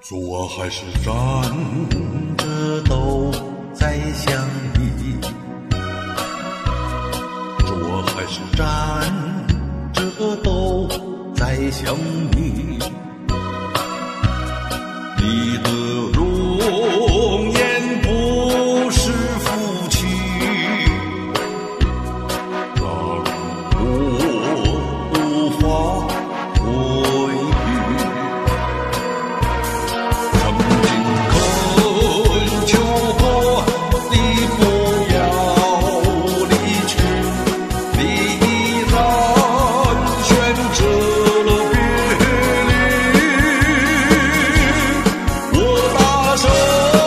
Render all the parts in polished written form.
坐还是站着都在想你，坐还是站着都在想你，你的容颜不是夫妻，让我无法回避。曾经恳求过你不要离去，你依然选择了别离。我大声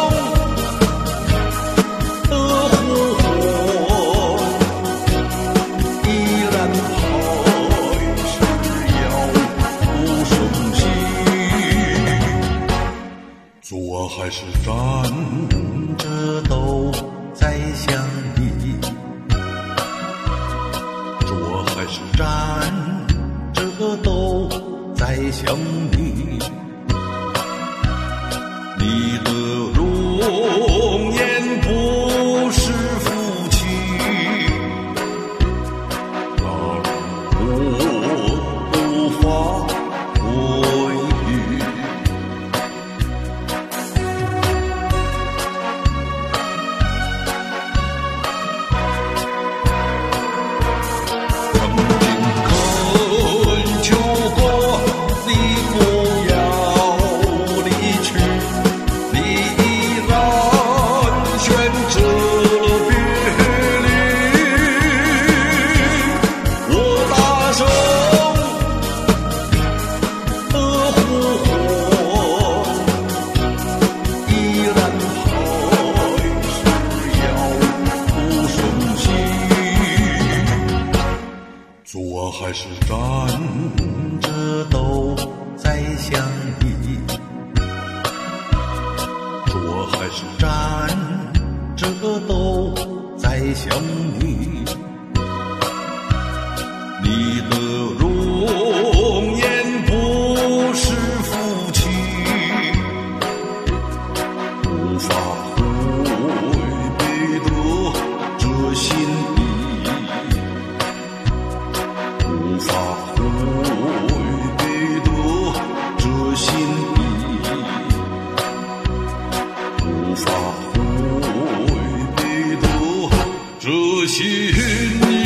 的呼唤，依然还是要不胜息。坐还是站着都在想你，坐还是站着都在想你，你的容颜不是夫妻，让我无法回避。曾经恳求过你不要离去，你依然选择了别离。我大声的呼唤，依然还是要不胜息。坐还是站着都在想你，坐还是站着都在想你，你的容颜不是夫妻，无法回避的这心意，无法回避的这心意，无法回避的这心意。